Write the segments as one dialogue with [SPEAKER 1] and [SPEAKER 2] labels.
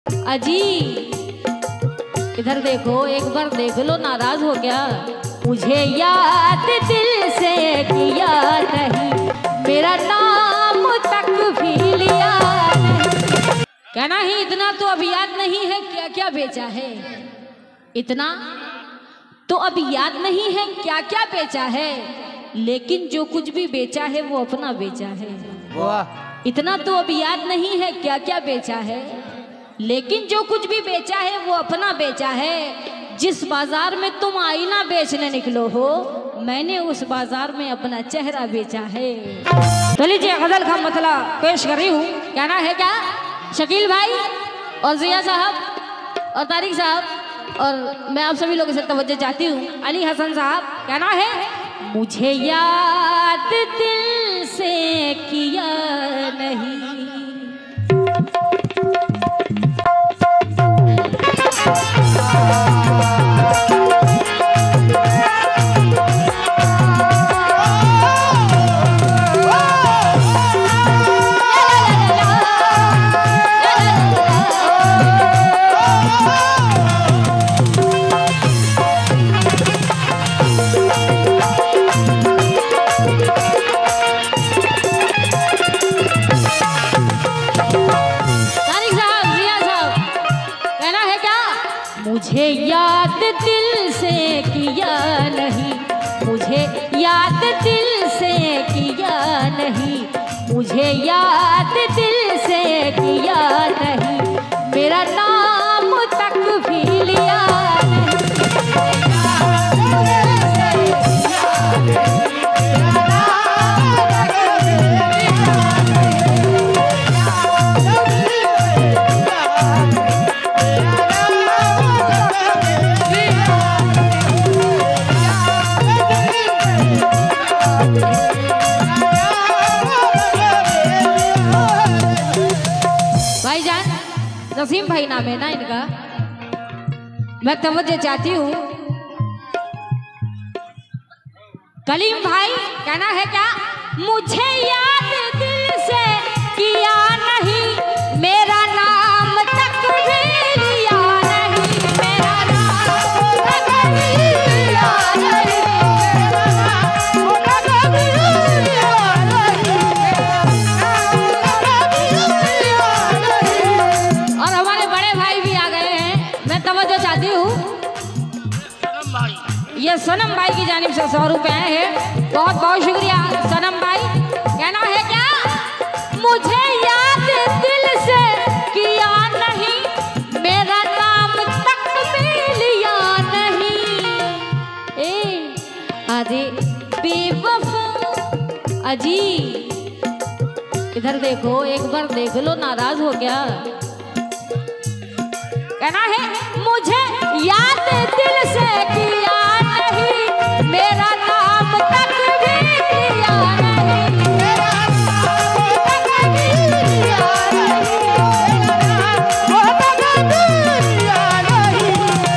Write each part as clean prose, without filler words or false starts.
[SPEAKER 1] अजी इधर देखो, एक बार देख लो, नाराज हो गया। मुझे याद दिल से किया नहीं, मेरा नाम तक भी लिया नहीं। कहना ही इतना तो अब याद नहीं है क्या क्या बेचा है, इतना तो अब याद नहीं है क्या क्या बेचा है, लेकिन जो कुछ भी बेचा है वो अपना बेचा है। इतना तो अब याद नहीं है क्या क्या बेचा है, लेकिन जो कुछ भी बेचा है वो अपना बेचा है। जिस बाजार में तुम आईना बेचने निकलो हो, मैंने उस बाजार में अपना चेहरा बेचा है। तो लीजिए गजल का मतलब पेश कर रही हूँ। कहना है क्या, शकील भाई और जिया साहब और तारिक साहब और मैं आप सभी लोगों से तवज्जो चाहती हूँ। अली हसन साहब, कहना है मुझे याद दिल से किया नहीं, मुझे याद दिल से किया नहीं, मुझे याद दिल से किया नहीं, मुझे याद दिल से किया नहीं, मेरा नाम तक भी लिया नसीम भाई नाम है ना इनका। मैं तवज्जो चाहती हूँ। कलीम भाई, कहना है क्या, मुझे याद दिल से किया नहीं, मेरा नाम तक भी लिया नहीं, मेरा नाम तक भी लिया नहीं, मेरा नाम तक भी लिया नहीं। और हमारे बड़े भाई भी आ गए हैं, मैं तवज्जो चाहती हूँ। ये सनम भाई की जानिब से 100 रुपए हैं, बहुत बहुत शुक्रिया सनम भाई। कहना है क्या, मुझे याद दिल से किया नहीं, मेरा नाम तक भी लिया नहीं। अरे बेवफा अजी इधर देखो, एक बार देख लो, नाराज हो गया। कहना है मुझे याद दिल से किया नहीं, मेरा नाम तक भी लिया नहीं, मेरा नाम तक भी लिया नहीं, मेरा नाम तक भी लिया नहीं,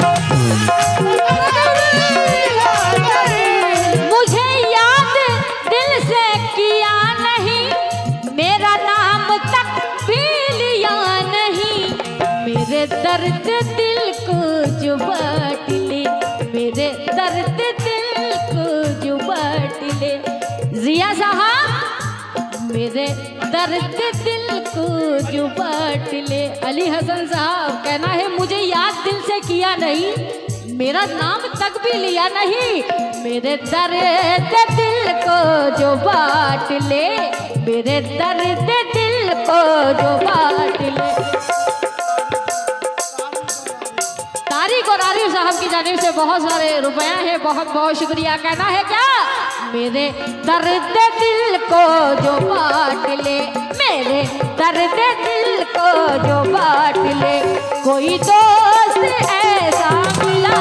[SPEAKER 1] मुझे याद दिल से किया नहीं, मेरा नाम तक भी लिया नहीं, मेरे दर्द दिल को जो बांट ले, मेरे दर्द दिल को जो बांट ले। जिया साहब, मेरे दर्द दिल को जो बांट ले। अली हसन साहब, कहना है मुझे याद दिल से किया नहीं, मेरा नाम तक भी लिया नहीं, मेरे दर्द दिल को जो बांट ले, मेरे दर्द दिल को जो बांट ले। तारिक और आरिफ साहब की जानिब से बहुत सारे रुपए हैं, बहुत बहुत शुक्रिया। कहना है क्या, मेरे दर्द दिल को जो बांट ले, मेरे दर्द दिल को जो बांट ले, कोई दोस्त ऐसा मिला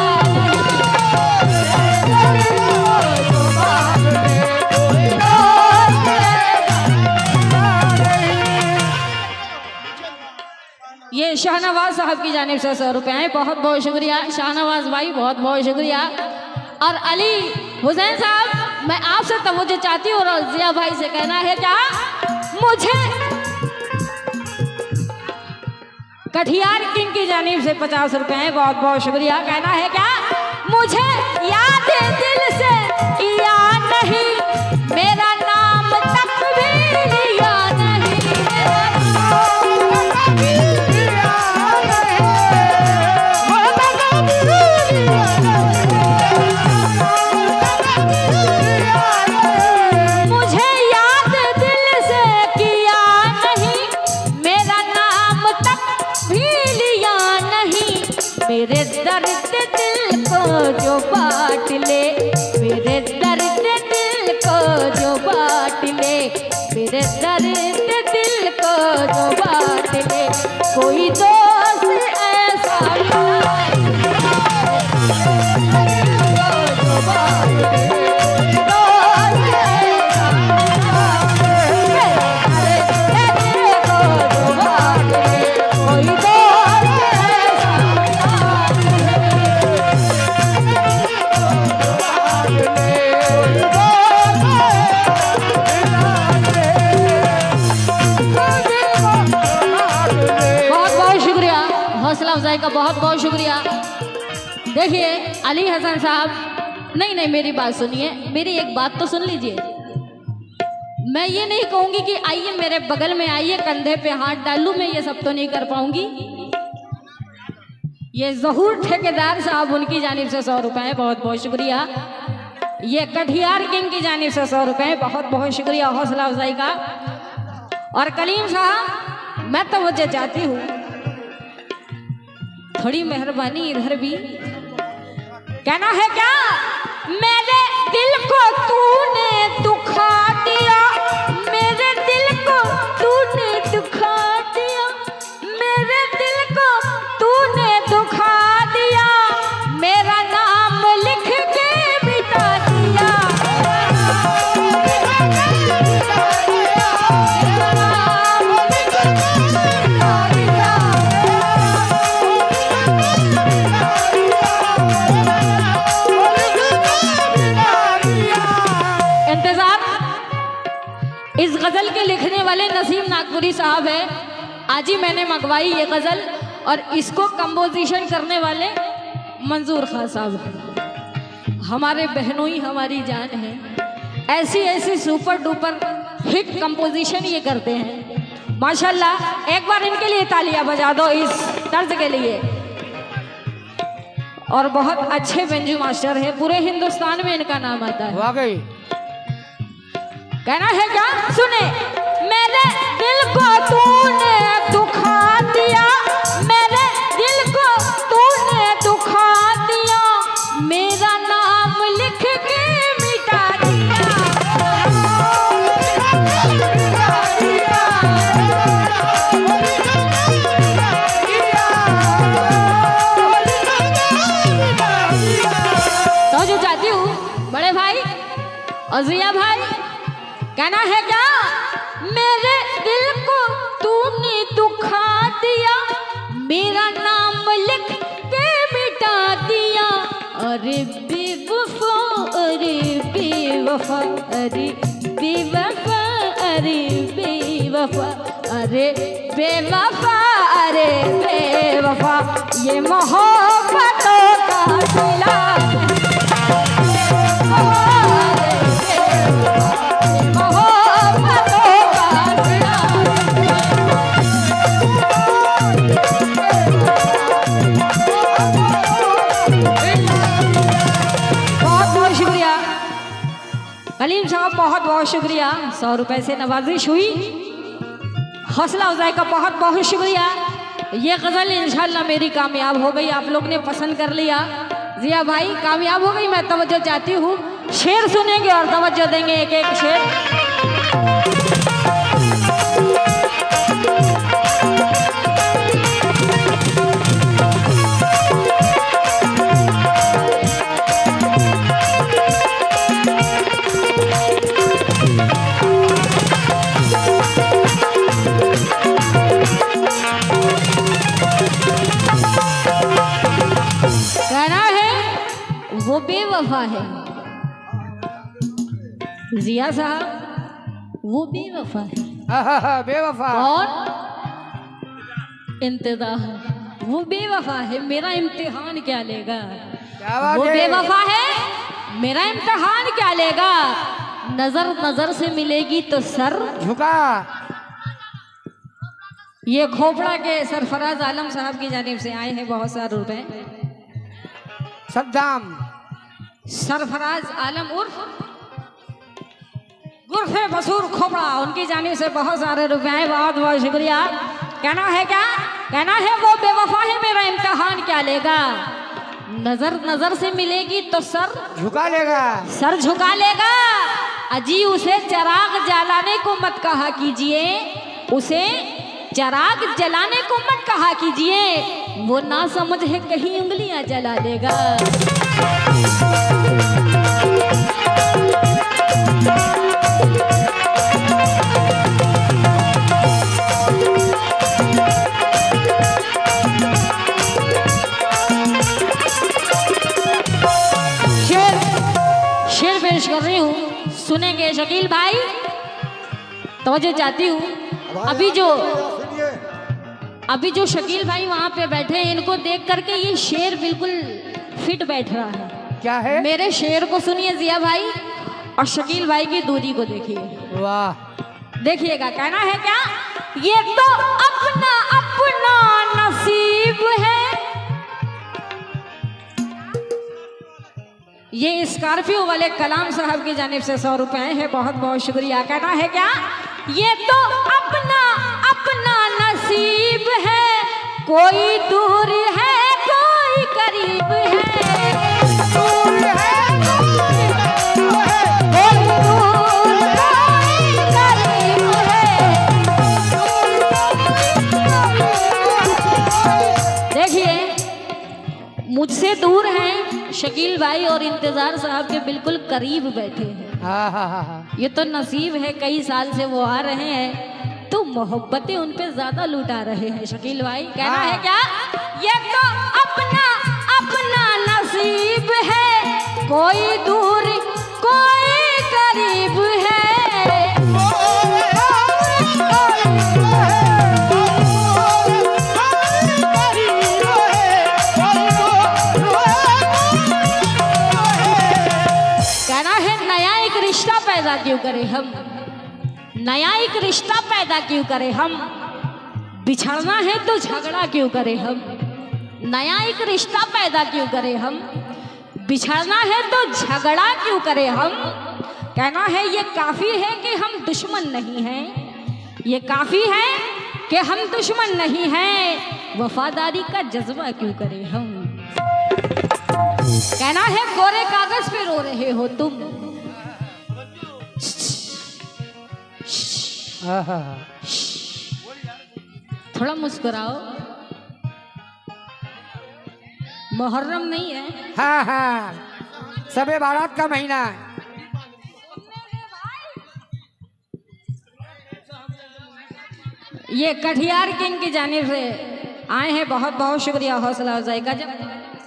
[SPEAKER 1] ये शाहनवाज साहब की जानिब से 100 रुपए हैं, बहुत बहुत शुक्रिया शाहनवाज भाई, बहुत बहुत शुक्रिया। और अली हुसैन साहब, मैं आपसे तवज्जो चाहती हूँ और जिया भाई से कहना है क्या, मुझे कटिहार किंग की जानिब से 50 रुपए हैं, बहुत बहुत शुक्रिया। कहना है क्या, मुझे याद दिल से किया नहीं, मेरा नाम तक भी लिया नहीं, मुझे याद दिल से किया नहीं, मेरा नाम तक भी लिया नहीं। मेरे दर्द दिल को जो बांट ले, मेरे दर्द दिल को जो बांट ले, मेरे दर्द दिल को जो बांट ले, कोई दोस्त ऐसा जो बांट ले, हौसला अफजाई का बहुत बहुत शुक्रिया। देखिए अली हसन साहब, नहीं मेरी बात सुनिए, मेरी एक बात तो सुन लीजिए। मैं ये नहीं कहूंगी कि आइए मेरे बगल में आइए, कंधे पे हाथ डालूं, मैं ये सब तो नहीं कर पाऊंगी। ये जहूर ठेकेदार साहब, उनकी जानिब से 100 रुपए, बहुत बहुत शुक्रिया। ये कटिहार किंग की जानिब से 100 रुपए, बहुत बहुत शुक्रिया हौसला अफजाई का। और कलीम साहब, मैं तो मुझे चाहती हूँ थोड़ी मेहरबानी इधर भी। कहना है क्या, मेरे दिल को तूने दुखा दिया, मेरे दिल को तूने दुखा दिया, मेरे दिल को तूने दुखा दिया, मेरा नाम लिख के मिटा दिया, इस गजल के लिखने वाले नसीम नागपुरी साहब है। आज ही मैंने मंगवाई ये गजल, और इसको कंपोजिशन करने वाले मंजूर खान साहब हैं। हमारे बहनों ही हमारी जान है, ऐसी ऐसी सुपर डुपर हिट कंपोजिशन ये करते हैं माशाल्लाह। एक बार इनके लिए तालियां बजा दो इस तर्ज के लिए। और बहुत अच्छे बेंजू मास्टर है, पूरे हिंदुस्तान में इनका नाम आता है वाकई। कहना है क्या, सुने, मेरे दिल को तूने दुखा दिया, मेरे दिल को तूने दुखा दिया, मेरा नाम लिख के मिटा दिया, तो जो चाहती हूँ बड़े भाई और जिया भाई, कहना है क्या, मेरे दिल को तूने दुखा दिया, मेरा नाम लिख के मिटा दिया, अरे बेवफा, अरे बेवफा, अरे बेवफा, अरे बेवफा, अरे बेवफा, अरे बेवफा, ये मोहब्बतों का सिला, कलीम साहब बहुत बहुत शुक्रिया। 100 रुपए से नवाजिश हुई, हौसला अफजाई का बहुत बहुत शुक्रिया। ये गज़ल इंशाल्लाह मेरी कामयाब हो गई, आप लोग ने पसंद कर लिया। जिया भाई कामयाब हो गई, मैं तवज्जो चाहती हूँ, शेर सुनेंगे और तवज्जो देंगे एक एक शेर। वो बेवफा है, जिया साहब वो बेवफा है,
[SPEAKER 2] बेवफा।
[SPEAKER 1] और इंतजार। वो बेवफा है, मेरा इम्तिहान क्या लेगा।
[SPEAKER 2] वो
[SPEAKER 1] बेवफा है, मेरा इम्तिहान क्या लेगा। नजर नजर से मिलेगी तो सर
[SPEAKER 2] झुका।
[SPEAKER 1] ये खोपड़ा के सरफराज आलम साहब की जानिब से आए हैं बहुत सारे रुपए।
[SPEAKER 2] सद्दाम
[SPEAKER 1] सरफराज आलम उर्फ गुरफे बसूर खोपड़ा, उनकी जानिब से बहुत सारे रुपए आए। बहुत बहुत शुक्रिया। कहना है क्या, कहना है वो बेवफा है, मेरा इम्तिहान क्या लेगा। नजर नजर से मिलेगी तो सर
[SPEAKER 2] झुका लेगा,
[SPEAKER 1] सर झुका लेगा। अजी उसे चिराग जलाने को मत कहा कीजिए, उसे चिराग जलाने को मत कहा कीजिए, वो ना समझ है कहीं उंगलियां जला देगा। शेर पेश कर रही हूँ, सुनेंगे शकील भाई। तवज्जो चाहती हूँ। अभी जो शकील भाई वहाँ पे बैठे हैं, इनको देख करके ये शेर बिल्कुल फिट बैठ रहा है।
[SPEAKER 2] क्या है?
[SPEAKER 1] मेरे शेर को सुनिए जिया भाई, और शकील भाई की दूरी को देखिए।
[SPEAKER 2] वाह,
[SPEAKER 1] देखिएगा। कहना है क्या, ये तो अपना अपना नसीब है। ये स्कॉर्पियो वाले कलाम साहब की जानिब से 100 रुपए है। बहुत बहुत शुक्रिया। कहना है क्या, ये तो अपना अपना नसीब है, कोई दूर है कोई करीब है, दूर है कोई दूर कोई करीब है। देखिए, मुझसे दूर हैं शकील भाई और इंतजार साहब के बिल्कुल करीब बैठे हैं। ये तो नसीब है, कई साल से वो आ रहे हैं तो मोहब्बतें उन पे ज्यादा लुटा रहे हैं शकील भाई। कहना है क्या, ये तो अपना अपना नसीब है, कोई दूर कोई करीब है। पैदा क्यों करें हम, नया एक रिश्ता पैदा क्यों करें हम, बिछड़ना है तो झगड़ा क्यों करें हम, नया एक रिश्ता पैदा क्यों करें हम, बिछड़ना है तो झगड़ा क्यों करें हम। कहना है ये काफी है कि हम दुश्मन नहीं हैं, ये काफी है कि हम दुश्मन नहीं हैं, वफादारी का जज्बा क्यों करें हम। कहना है कोरे कागज पे रो रहे हो तुम, थोड़ा मुस्कुराओ, मुहर्रम नहीं है।
[SPEAKER 2] हाँ हाँ, सबे बारात का महीना।
[SPEAKER 1] ये कटिहार किंग की जानिब से आए हैं, बहुत बहुत शुक्रिया हौसला अफजाई का। जब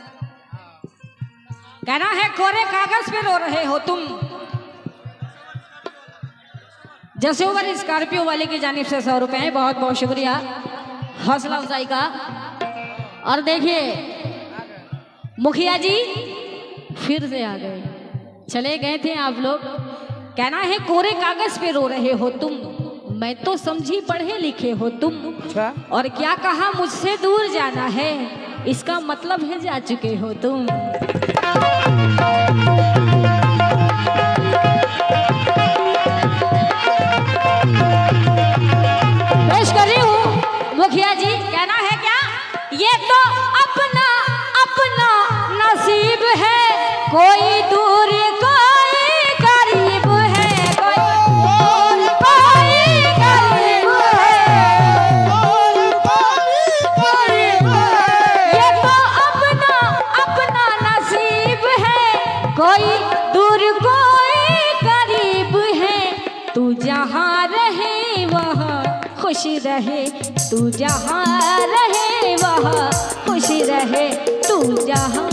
[SPEAKER 1] कहना है कोरे कागज पे रो रहे हो तुम, जैसे ओवर स्कॉर्पियो वाले की जानिब से 100 रुपए हैं। बहुत बहुत शुक्रिया हौसला अफजाई का। और देखिए मुखिया जी फिर से आ गए, चले गए थे आप लोग। कहना है कोरे कागज पे रो रहे हो तुम, मैं तो समझी पढ़े लिखे हो तुम, और क्या कहा मुझसे दूर जाना है, इसका मतलब है जा चुके हो तुम। पेश कर रही हूँ मुखिया जी। कहना है क्या, ये तो अपना अपना नसीब है, कोई दूर कोई करीब है, कोई दूर कोई करीब है, ये तो अपना अपना नसीब है, कोई दूर कोई करीब है। तू जहाँ रहे वहाँ खुश रहे, तू जहाँ रहे वहाँ खुश रहे, तू जहाँ।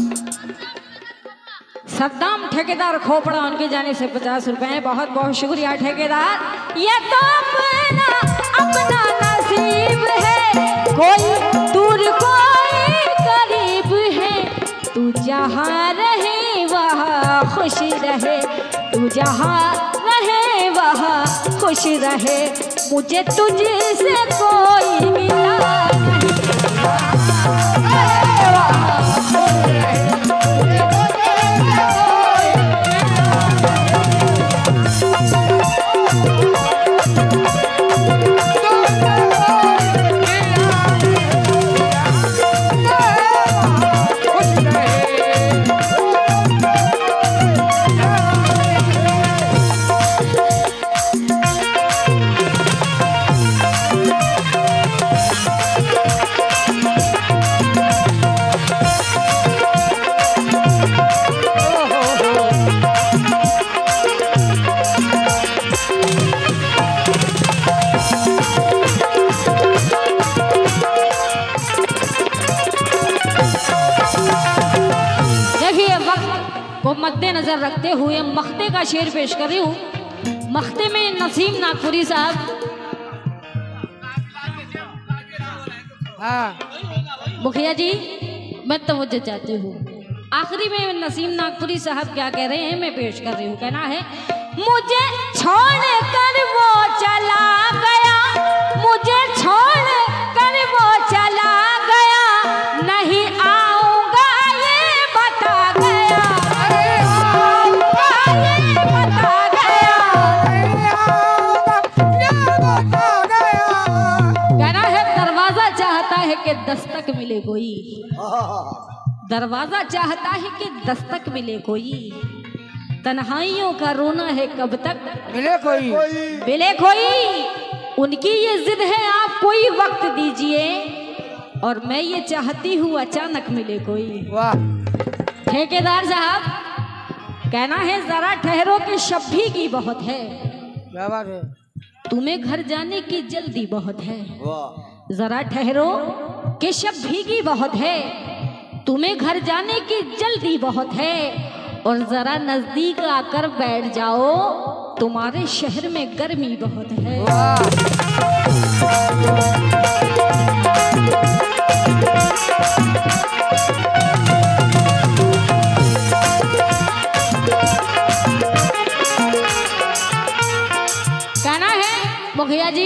[SPEAKER 1] सद्दाम ठेकेदार खोपड़ा, उनके जाने से 50 रुपए हैं। बहुत बहुत शुक्रिया ठेकेदार। ये तो अपना अपना नसीब है, कोई दूर कोई करीब है, तू जहाँ रहे वहाँ खुश रहे, तू जहाँ रहे वहाँ खुश रहे, मुझे तुझसे कोई मिला नहीं।
[SPEAKER 2] को मद्देनजर रखते हुए मख्ते का शेर पेश कर रही हूँ। मख्ते में नसीम नागपुरी साहब। हाँ मुखिया जी, मैं तवज्जो चाहती हूँ। आखिरी में नसीम नागपुरी साहब क्या कह रहे हैं, मैं पेश कर रही हूँ। कहना है, मुझे छोड़ कर वो चला गया, मुझे छोड़ कर वो चला गया, नहीं आऊंगा ये बता गया, अरे आऊंगा ये बता गया, नहीं आऊंगा ये बता गया। कहना है, दरवाजा चाहता है कि दस्तक मिले कोई, दरवाजा चाहता है कि दस्तक मिले कोई, तन्हाइयों का रोना है कब तक मिले कोई, मिले कोई। उनकी ये जिद है, आप कोई वक्त दीजिए, और मैं ये चाहती हूँ अचानक मिले कोई। वाह ठेकेदार साहब, कहना है, जरा ठहरो कि शब्भी की बहुत है, क्या बात है, तुम्हें घर जाने की जल्दी बहुत है। जरा ठहरो कि शब्भी की बहुत है, तुम्हें घर जाने की जल्दी बहुत है, और जरा नजदीक आकर बैठ जाओ, तुम्हारे शहर में गर्मी बहुत है। कहना है मुखिया जी,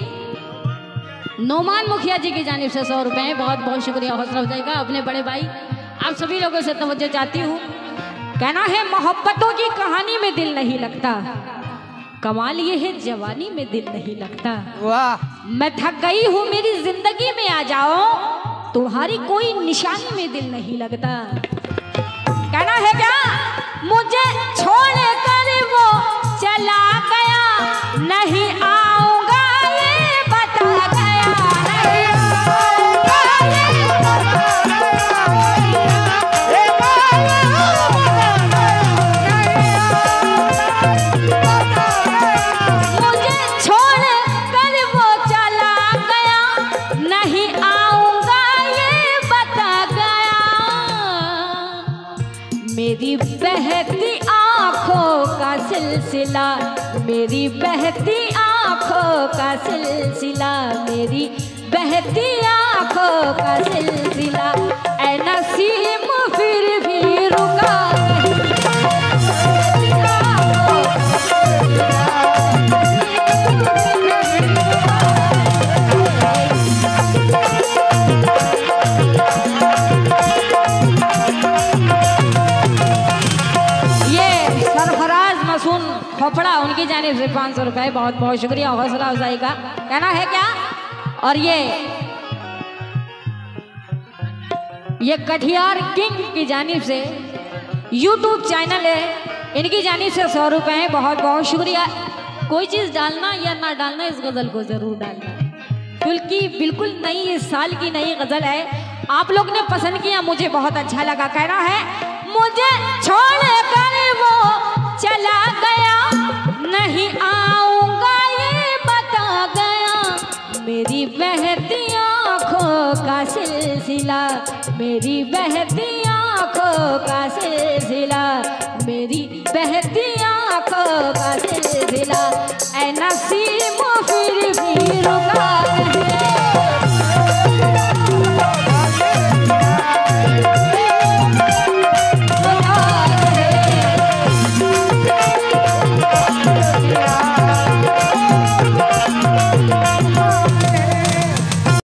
[SPEAKER 2] नोमान मुखिया जी की जानिब से 100 रुपए, बहुत बहुत शुक्रिया, हौसला अफजाई का। अपने बड़े भाई आप सभी लोगों से तवज्जो चाहती हूँ। कहना है, मोहब्बतों की कहानी में दिल नहीं लगता, कमाल ये है जवानी में दिल नहीं लगता। वाह मैं थक गई हूँ, मेरी जिंदगी में आ जाओ, तुम्हारी कोई निशानी में दिल नहीं लगता। कहना है क्या, मुझे छोड़ कर वो चला गया, नहीं आऊंगा ये बता गया, नहीं आऊंगा ये बता गया, मुझे छोड़ कर वो चला गया, नहीं आऊंगा ये बता गया। मेरी बहती आंखों का सिलसिला, मेरी बहती आंखों का सिलसिला, मेरी बहती आंखों का सिलसिला, ऐ नसीम फिर भी रुका खोपड़ा, उनकी जानिब से 500 रुपए, बहुत बहुत शुक्रिया, हौसला अफजाई का। कहना है क्या, और ये कटिहार किंग की जानिब से YouTube चैनल है, इनकी जानिब से 100 रुपए, बहुत बहुत शुक्रिया। कोई चीज़ डालना या ना डालना, इस गज़ल को ज़रूर डालना, क्योंकि बिल्कुल नई, इस साल की नई गज़ल है, आप लोग ने पसंद किया, मुझे बहुत अच्छा लगा। कहना है, मुझे छोड़ कर वो चला गया, नहीं आऊंगा ये बता गया, मेरी बहती आंखों का सिलसिला, मेरी बहती आंखों का सिलसिला, मेरी बहती आंखों का सिलसिला, ऐ नसीम फिर भी रुका